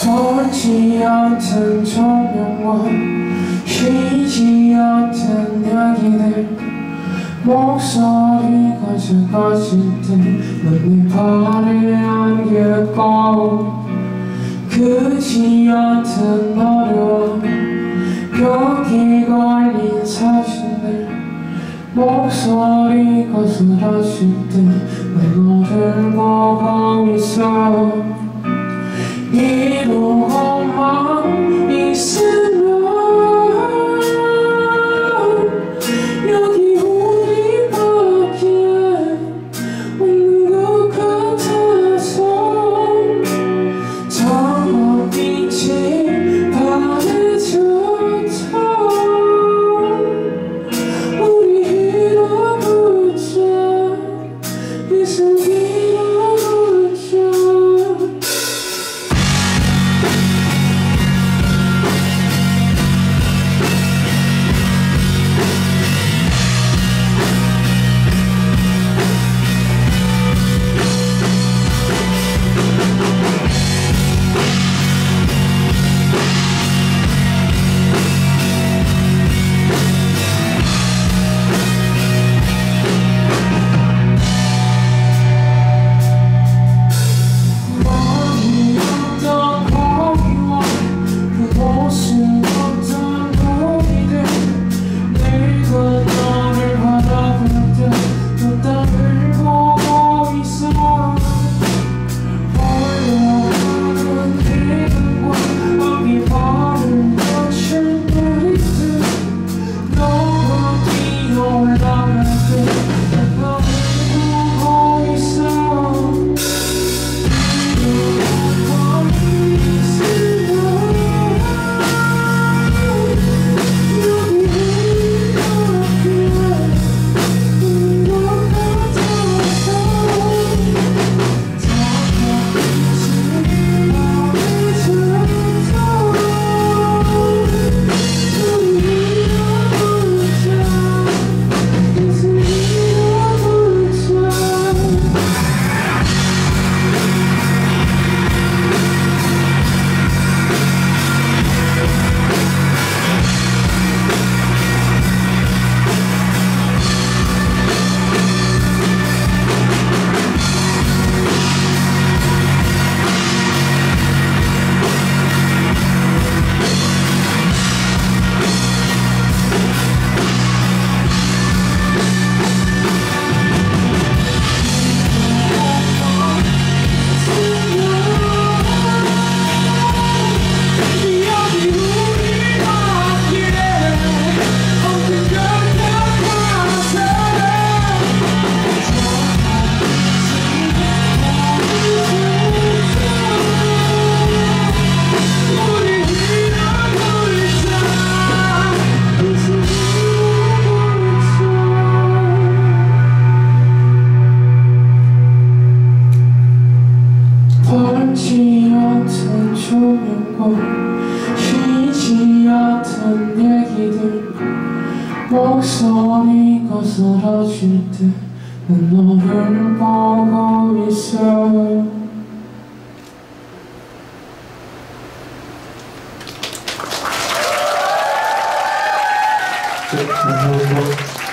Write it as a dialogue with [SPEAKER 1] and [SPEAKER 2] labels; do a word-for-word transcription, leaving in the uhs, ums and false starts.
[SPEAKER 1] 닿지 않던 조명과 쉬지 않던 이야기들 목소리가 작아질 때 넌 내 발을 안겼고 크지 않던 어려움 벽에 걸린 사진들 목소리가 사라질 때 난 너를 보고 있어 이러고만 있으면 여기 우리밖에 없는 것 같아서 저 빛이 바래졌다 우리 잃어보자 이젠 잃어보자 닿지 않던 조명과 쉬지 않던 얘기들 목소리가 사라질 때 난 너를 보고 있어.